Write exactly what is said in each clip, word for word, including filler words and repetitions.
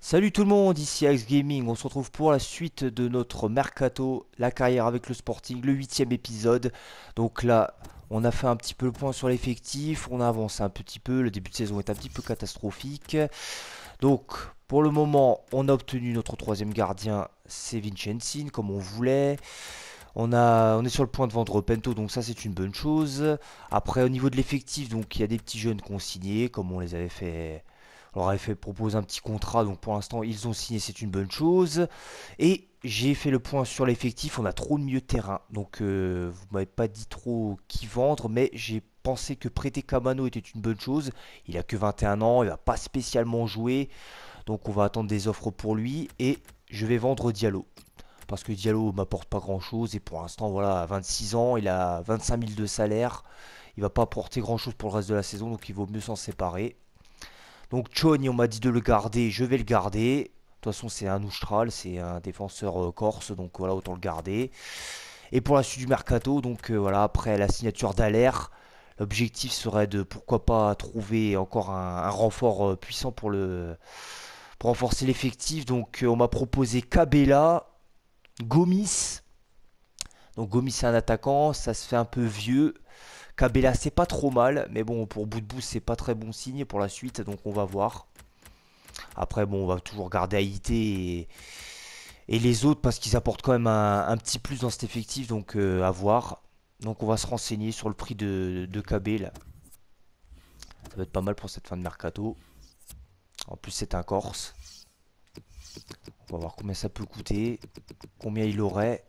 Salut tout le monde, ici Axe Gaming, on se retrouve pour la suite de notre Mercato, la carrière avec le Sporting, le huitième épisode. Donc là, on a fait un petit peu le point sur l'effectif, on a avancé un petit peu, le début de saison est un petit peu catastrophique. Donc, pour le moment, on a obtenu notre troisième gardien, c'est Vincenzi, comme on voulait. On a, on est sur le point de vendre Pento, donc ça c'est une bonne chose. Après, au niveau de l'effectif, donc il y a des petits jeunes qu'on signés, comme on les avait fait. On leur avait fait proposer un petit contrat, donc pour l'instant ils ont signé, c'est une bonne chose. Et j'ai fait le point sur l'effectif, on a trop de milieu de terrain. Donc euh, vous m'avez pas dit trop qui vendre, mais j'ai pensé que prêter Camano était une bonne chose. Il a que vingt et un ans, il va pas spécialement jouer, donc on va attendre des offres pour lui. Et je vais vendre Diallo parce que Diallo m'apporte pas grand chose et pour l'instant voilà à vingt-six ans il a vingt-cinq mille de salaire, il va pas apporter grand chose pour le reste de la saison donc il vaut mieux s'en séparer. Donc Choni on m'a dit de le garder, je vais le garder. De toute façon c'est un Austral, c'est un défenseur euh, corse donc voilà autant le garder. Et pour la suite du mercato donc euh, voilà après la signature d'Aler, l'objectif serait de pourquoi pas trouver encore un, un renfort euh, puissant pour le pour renforcer l'effectif. Donc euh, on m'a proposé Cabella, Gomis. Donc Gomis c'est un attaquant, ça se fait un peu vieux. Cabella c'est pas trop mal, mais bon pour bout de bout c'est pas très bon signe pour la suite, donc on va voir. Après bon on va toujours garder Haïté et, et les autres parce qu'ils apportent quand même un, un petit plus dans cet effectif, donc euh, à voir. Donc on va se renseigner sur le prix de, de Cabella. Ça va être pas mal pour cette fin de mercato. En plus c'est un Corse. On va voir combien ça peut coûter, combien il aurait.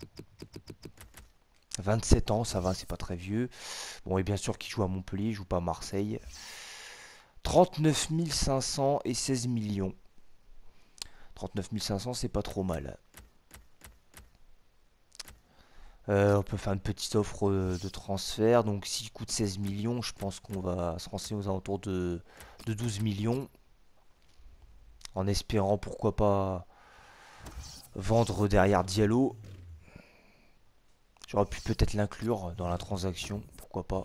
vingt-sept ans, ça va, c'est pas très vieux. Bon, et bien sûr qu'il joue à Montpellier, il joue pas à Marseille. trente-neuf mille cinq cents et seize millions. trente-neuf mille cinq cents, c'est pas trop mal. Euh, on peut faire une petite offre euh, de transfert. Donc, s'il coûte seize millions, je pense qu'on va se renseigner aux alentours de, de douze millions. En espérant, pourquoi pas, vendre derrière Diallo. J'aurais pu peut-être l'inclure dans la transaction, pourquoi pas.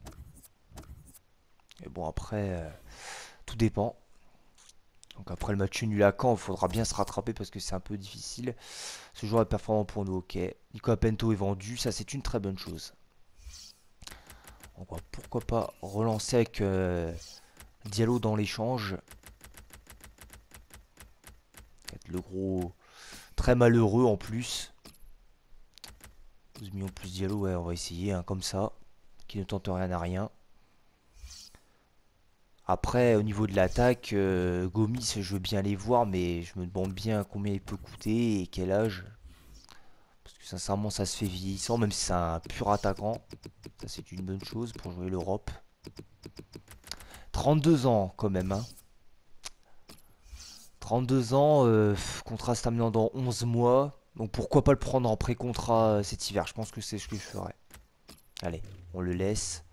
Et bon, après, euh, tout dépend. Donc après le match nul à Caen, il faudra bien se rattraper parce que c'est un peu difficile. Ce joueur est performant pour nous, ok. Nico Pento est vendu, ça c'est une très bonne chose. Donc pourquoi pas relancer avec euh, Diallo dans l'échange. Le gros très malheureux en plus. douze millions plus Diallo, ouais on va essayer hein, comme ça. Qui ne tente rien à rien. Après au niveau de l'attaque, euh, Gomis je veux bien les voir mais je me demande bien combien il peut coûter et quel âge. Parce que sincèrement, ça se fait vieillissant, même si c'est un pur attaquant. Ça, c'est une bonne chose pour jouer l'Europe. trente-deux ans, quand même. Hein. trente-deux ans, euh, contrat se terminant dans onze mois. Donc pourquoi pas le prendre en pré-contrat euh, cet hiver. Je pense que c'est ce que je ferais. Allez, on le laisse.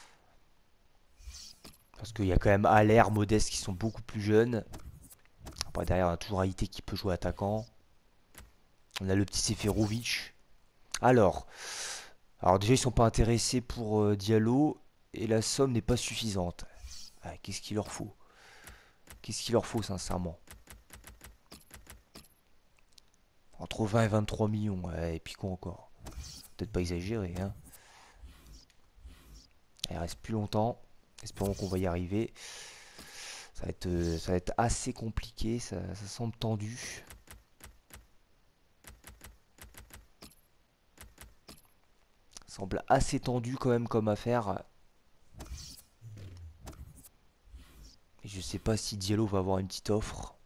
Parce qu'il y a quand même Aller, Modeste qui sont beaucoup plus jeunes. Après, derrière, on a toujours Haïté qui peut jouer attaquant. On a le petit Seferovic. Alors, alors déjà, ils sont pas intéressés pour euh, Diallo. Et la somme n'est pas suffisante. Ah, qu'est-ce qu'il leur faut? Qu'est-ce qu'il leur faut, sincèrement? Entre vingt et vingt-trois millions. Ouais, et puis quoi encore? Peut-être pas exagéré, hein. Il reste plus longtemps. Espérons qu'on va y arriver. Ça va être, euh, ça va être assez compliqué. Ça, ça semble tendu. Ça semble assez tendu quand même comme affaire. Et je sais pas si Diallo va avoir une petite offre.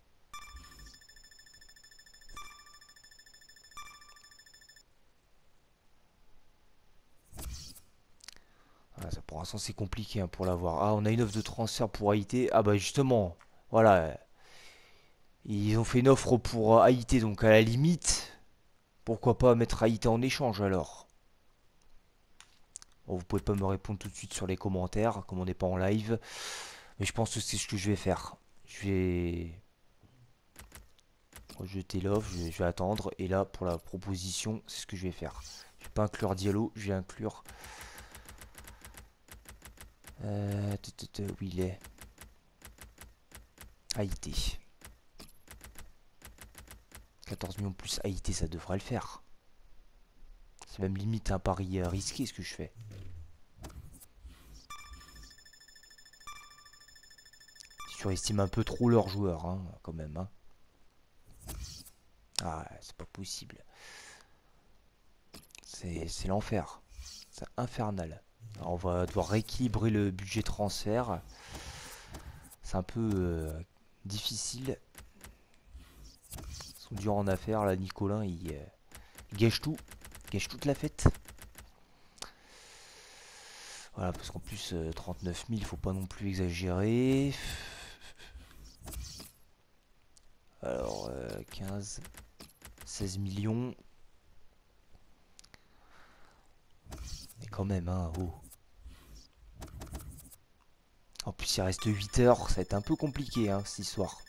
Ah, ça, pour l'instant c'est compliqué hein, pour l'avoir. Ah, on a une offre de transfert pour Haïté. Ah bah justement, voilà. Ils ont fait une offre pour Haïté, donc à la limite, pourquoi pas mettre Haïté en échange alors? Bon, vous pouvez pas me répondre tout de suite sur les commentaires, comme on n'est pas en live. Mais je pense que c'est ce que je vais faire. Je vais rejeter l'offre, je, je vais attendre. Et là, pour la proposition, c'est ce que je vais faire. Je vais pas inclure Diallo, je vais inclure... Euh, où il est? Haïti. quatorze millions plus Haïti, ça devrait le faire. C'est même limite un pari euh, risqué ce que je fais. Ils surestiment un peu trop leurs joueurs, hein, quand même. Hein. Ah, c'est pas possible. C'est l'enfer. C'est infernal. Alors, on va devoir rééquilibrer le budget transfert. C'est un peu euh, difficile. Ils sont durs en affaires. Là, Nicolin, il, euh, il gâche tout. Il gâche toute la fête. Voilà, parce qu'en plus, euh, trente-neuf mille, faut pas non plus exagérer. Alors, euh, quinze, seize millions. Mais quand même, hein, oh. En plus, il reste huit heures, ça va être un peu compliqué, hein, cette histoire.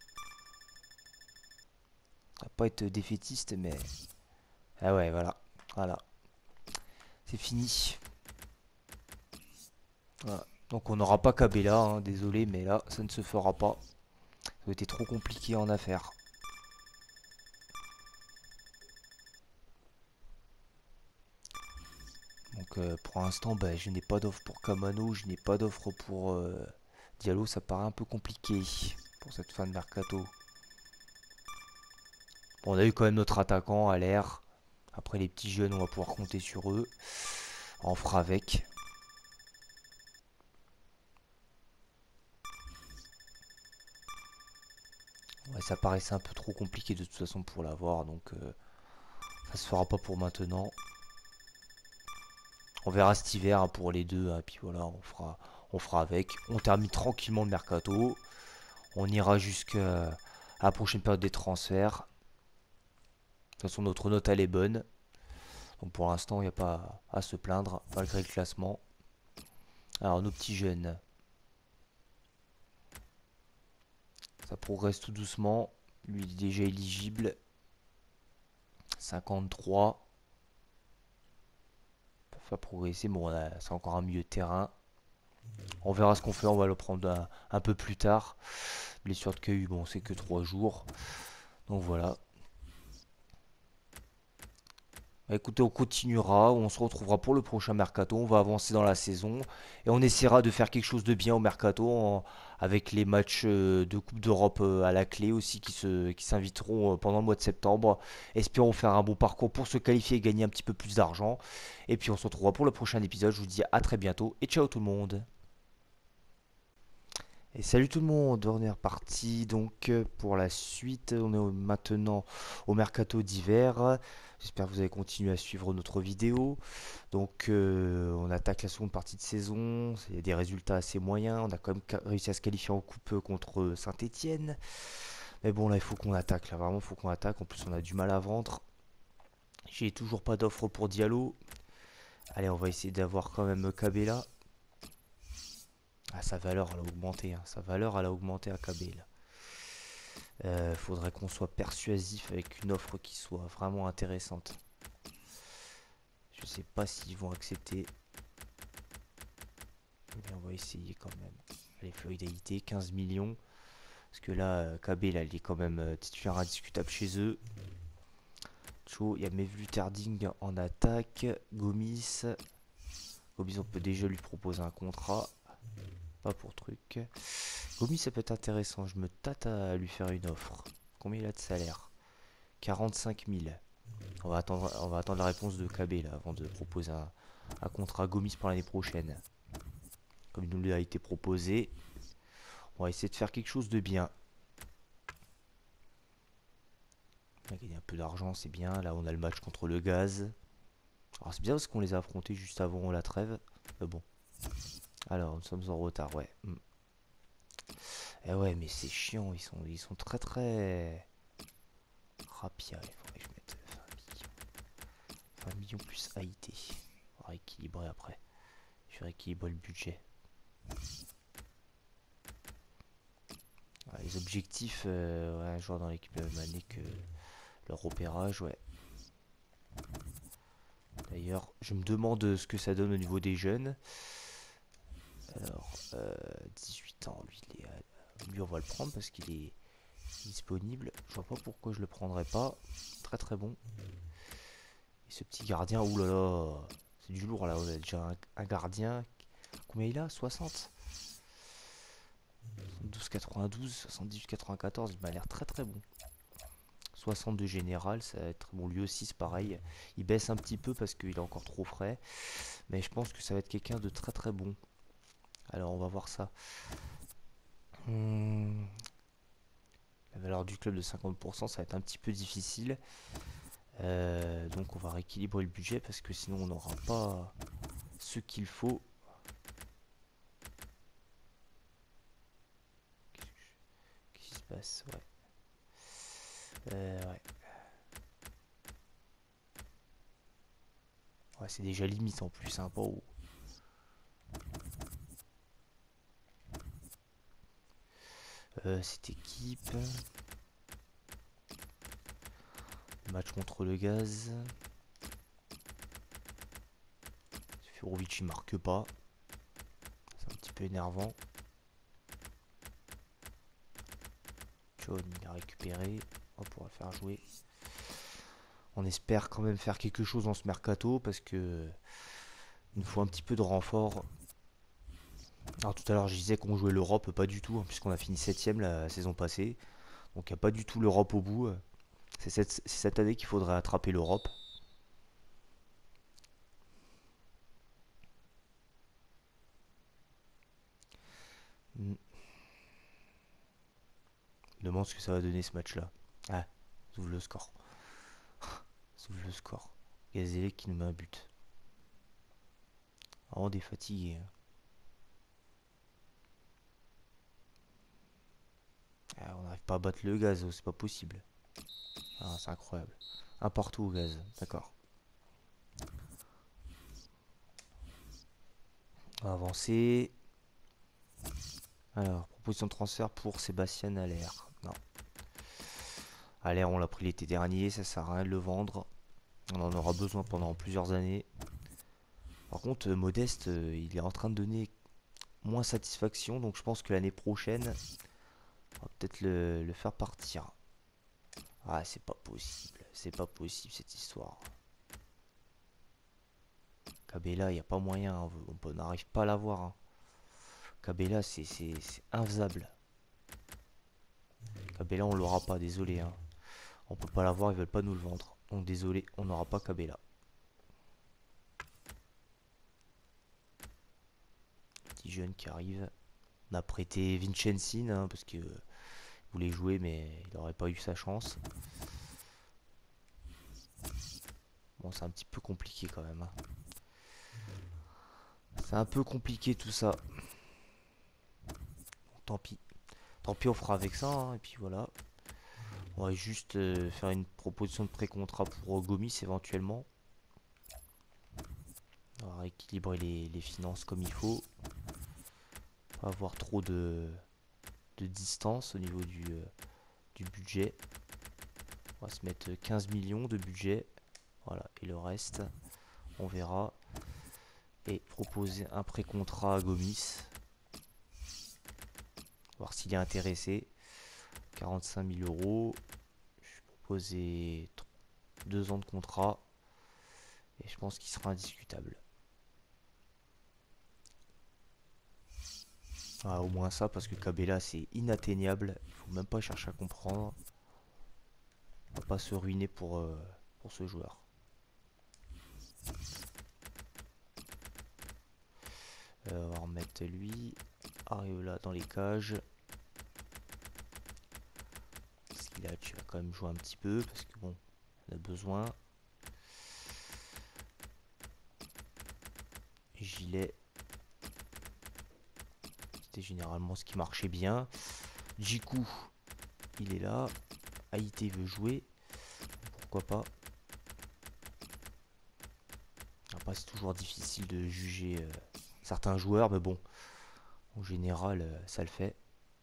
Ça va pas être défaitiste, mais... Ah ouais, voilà, voilà. C'est fini. Voilà. Donc on n'aura pas Cabella, hein, désolé, mais là, ça ne se fera pas. Ça a été trop compliqué en affaires. Donc euh, pour l'instant, bah, je n'ai pas d'offre pour Camano, je n'ai pas d'offre pour euh, Diallo. Ça paraît un peu compliqué pour cette fin de mercato. Bon, on a eu quand même notre attaquant à l'air. Après les petits jeunes, on va pouvoir compter sur eux. On fera avec. Ouais, ça paraissait un peu trop compliqué de toute façon pour l'avoir, donc euh, ça se fera pas pour maintenant. On verra cet hiver hein, pour les deux, hein, puis voilà, on fera, on fera avec. On termine tranquillement le mercato. On ira jusqu'à la prochaine période des transferts. De toute façon, notre note elle est bonne. Donc pour l'instant, il n'y a pas à se plaindre, malgré le classement. Alors nos petits jeunes. Ça progresse tout doucement. Lui il est déjà éligible. cinquante-trois. Va progresser. Bon, c'est encore un milieu de terrain. On verra ce qu'on fait. On va le prendre un, un peu plus tard. Blessure de K U, bon, c'est que trois jours. Donc voilà. Bah, écoutez, on continuera. On se retrouvera pour le prochain mercato. On va avancer dans la saison. Et on essaiera de faire quelque chose de bien au mercato. En, avec les matchs euh, de Coupe d'Europe euh, à la clé aussi qui se, qui s'inviteront euh, pendant le mois de septembre. Espérons faire un bon parcours pour se qualifier et gagner un petit peu plus d'argent. Et puis on se retrouvera pour le prochain épisode. Je vous dis à très bientôt et ciao tout le monde. Et salut tout le monde, on est reparti donc euh, pour la suite. On est au- maintenant au mercato d'hiver. J'espère que vous avez continué à suivre notre vidéo. Donc euh, on attaque la seconde partie de saison. Il y a des résultats assez moyens. On a quand même ca- réussi à se qualifier en coupe euh, contre Saint-Étienne. Mais bon là il faut qu'on attaque. Là vraiment il faut qu'on attaque. En plus on a du mal à vendre. J'ai toujours pas d'offre pour Diallo. Allez on va essayer d'avoir quand même Cabella. Ah, sa valeur elle a augmenté, hein. Sa valeur elle a augmenté à K B là. Euh, faudrait qu'on soit persuasif avec une offre qui soit vraiment intéressante. Je sais pas s'ils vont accepter. Mais on va essayer quand même. Allez, fluidité, quinze millions. Parce que là, euh, K B là, il est quand même euh, titulaire indiscutable chez eux. Chaud, il y a Mevlu Terding en attaque. Gomis. Gomis, on peut déjà lui proposer un contrat. Pas pour truc. Gomis, ça peut être intéressant. Je me tâte à lui faire une offre. Combien il a de salaire? quarante-cinq mille. On va attendre, on va attendre la réponse de K B là avant de proposer un, un contrat Gomis pour l'année prochaine. Comme il nous l'a été proposé. On va essayer de faire quelque chose de bien. On a gagné un peu d'argent, c'est bien. Là, on a le match contre le Gaz. Alors, c'est bien parce qu'on les a affrontés juste avant la trêve. Mais bon. Alors, nous sommes en retard, ouais. Hmm. Eh ouais, mais c'est chiant. Ils sont, ils sont très très... Rapia, il faudrait que je mette vingt millions. vingt millions plus A I T. On va rééquilibrer après. Je vais rééquilibrer le budget. Ouais, les objectifs, euh, ouais, un joueur dans l'équipe de la même année que leur repérage, ouais. D'ailleurs, je me demande ce que ça donne au niveau des jeunes. Alors, euh, dix-huit ans, lui, il est, lui, on va le prendre parce qu'il est, disponible. Je vois pas pourquoi je le prendrais pas. Très très bon. Et ce petit gardien, oulala, c'est du lourd là. On a déjà un, un gardien. Combien il a? soixante. soixante-douze quatre-vingt-douze, soixante-dix-huit quatre-vingt-quatorze. Il m'a l'air très très bon. soixante de général, ça va être bon. Lui aussi, c'est pareil. Il baisse un petit peu parce qu'il est encore trop frais. Mais je pense que ça va être quelqu'un de très très bon. Alors, on va voir ça. Hmm. La valeur du club de cinquante pour cent, ça va être un petit peu difficile. Euh, donc, on va rééquilibrer le budget parce que sinon, on n'aura pas ce qu'il faut. Qu'est-ce qui se passe? Ouais. Euh, ouais. Ouais, c'est déjà limite en plus, hein, pas haut. Euh, cette équipe. Match contre le gaz. Furovic il marque pas. C'est un petit peu énervant. John il a récupéré. On pourra le faire jouer. On espère quand même faire quelque chose dans ce mercato parce que il nous faut un petit peu de renfort. Alors tout à l'heure je disais qu'on jouait l'Europe, pas du tout, hein, puisqu'on a fini septième la saison passée. Donc il n'y a pas du tout l'Europe au bout. C'est cette, cette année qu'il faudrait attraper l'Europe. Hmm. Je me demande ce que ça va donner ce match-là. Ah, ouvre le score. Ouvre le score. Gazelle qui nous met un but. Ah, on est fatigué. Ah, on n'arrive pas à battre le gaz, c'est pas possible. Ah, c'est incroyable. Un partout au gaz, d'accord. On va avancer. Alors, proposition de transfert pour Sébastien Aller. Non. Aller, on l'a pris l'été dernier, ça sert à rien de le vendre. On en aura besoin pendant plusieurs années. Par contre, euh, Modeste, euh, il est en train de donner moins satisfaction, donc je pense que l'année prochaine, on va peut-être le, le faire partir. Ah, c'est pas possible, c'est pas possible cette histoire. Cabella, il n'y a pas moyen, hein, on n'arrive pas à l'avoir. Hein. Cabella, c'est infaisable. Cabella, on l'aura pas, désolé. Hein. On peut pas l'avoir, ils veulent pas nous le vendre. Donc désolé, on n'aura pas Cabella. Petit jeune qui arrive. On a prêté Vincenzi, hein, parce qu'il voulait jouer, mais il n'aurait pas eu sa chance. Bon, c'est un petit peu compliqué quand même. Hein. C'est un peu compliqué tout ça. Bon, tant pis. Tant pis, on fera avec ça. Hein, et puis voilà. On va juste euh, faire une proposition de pré-contrat pour Gomis éventuellement. On va rééquilibrer les, les finances comme il faut. Pas avoir trop de, de distance au niveau du, euh, du budget. On va se mettre quinze millions de budget. Voilà. Et le reste, on verra. Et proposer un pré-contrat à Gomis. Voir s'il est intéressé. quarante-cinq mille euros. Je vais proposer deux ans de contrat. Et je pense qu'il sera indiscutable. Ah, au moins ça, parce que Cabella c'est inatteignable. Il faut même pas chercher à comprendre. On va pas se ruiner pour, euh, pour ce joueur. Euh, on va remettre lui. Areola dans les cages. Parce qu'il a, tu vas quand même jouer un petit peu. Parce que bon, on a besoin. Gilet. C'était généralement ce qui marchait bien. Jiku, il est là. Haïté veut jouer. Pourquoi pas. Après, c'est toujours difficile de juger euh, certains joueurs, mais bon, en général, euh, ça le fait.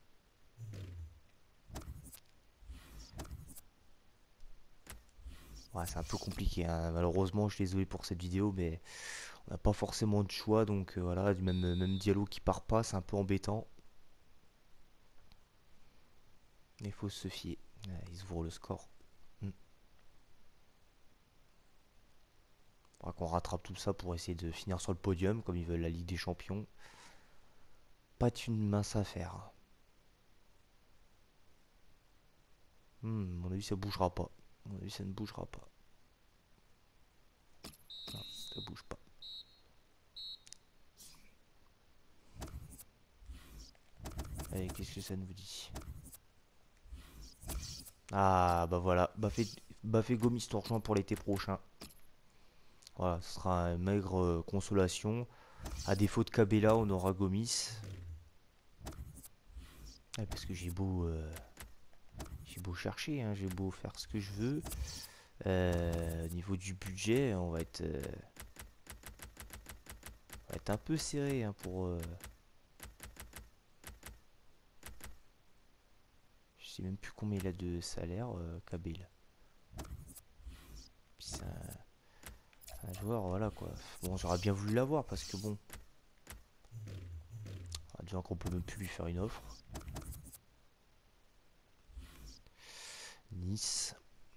Ouais, c'est un peu compliqué, hein. Malheureusement, je suis désolé pour cette vidéo, mais on n'a pas forcément de choix, donc euh, voilà, du même, même Diallo qui part pas, c'est un peu embêtant. Il faut se fier. Ouais, ils ouvrent le score. Hmm. Faudra qu'on rattrape tout ça pour essayer de finir sur le podium, comme ils veulent la Ligue des Champions. Pas une mince affaire. Hmm, à mon avis, ça bougera pas. À mon avis, ça ne bougera pas. Non, ça bouge pas. Allez, qu'est-ce que ça nous dit? Ah, bah voilà. Baffé, Baffé Gomis te rejoint pour l'été prochain. Voilà, ce sera une maigre euh, consolation. À défaut de Cabella, on aura Gomis. Ouais, parce que j'ai beau, euh, j'ai beau chercher, hein, j'ai beau faire ce que je veux. Euh, au niveau du budget, on va être, euh, on va être un peu serré hein, pour. Euh, je sais même plus combien il a de salaire, euh, Cabella. Puis c'est un, un joueur, voilà quoi. Bon, j'aurais bien voulu l'avoir parce que bon, ah, disons qu'on peut même plus lui faire une offre. Nice.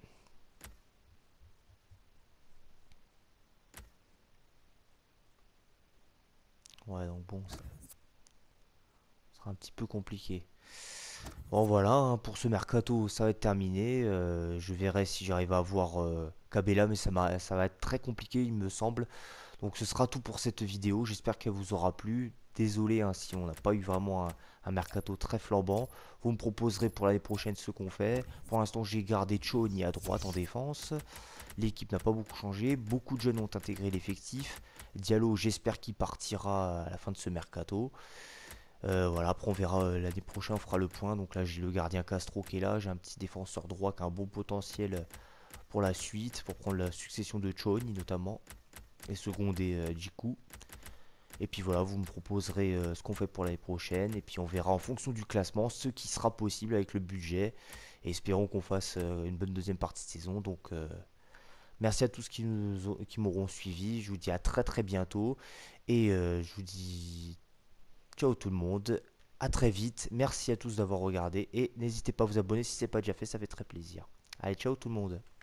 Ouais, donc bon, ça sera un petit peu compliqué. Bon voilà, hein, pour ce mercato, ça va être terminé. Euh, je verrai si j'arrive à avoir euh, Cabella, mais ça, m'a- ça va être très compliqué, il me semble. Donc ce sera tout pour cette vidéo. J'espère qu'elle vous aura plu. Désolé hein, si on n'a pas eu vraiment un, un mercato très flambant. Vous me proposerez pour l'année prochaine ce qu'on fait. Pour l'instant, j'ai gardé Choni à droite en défense. L'équipe n'a pas beaucoup changé. Beaucoup de jeunes ont intégré l'effectif. Diallo, j'espère qu'il partira à la fin de ce mercato. Euh, voilà, après on verra euh, l'année prochaine, on fera le point. Donc là, j'ai le gardien Castro qui est là. J'ai un petit défenseur droit qui a un bon potentiel pour la suite, pour prendre la succession de Choni notamment. Et seconder euh, Jiku. Et puis voilà, vous me proposerez euh, ce qu'on fait pour l'année prochaine. Et puis on verra en fonction du classement ce qui sera possible avec le budget. Et espérons qu'on fasse euh, une bonne deuxième partie de saison. Donc euh, merci à tous qui nous ont- qui m'auront suivi. Je vous dis à très très bientôt. Et euh, je vous dis ciao tout le monde. À très vite. Merci à tous d'avoir regardé. Et n'hésitez pas à vous abonner si ce n'est pas déjà fait, ça fait très plaisir. Allez, ciao tout le monde.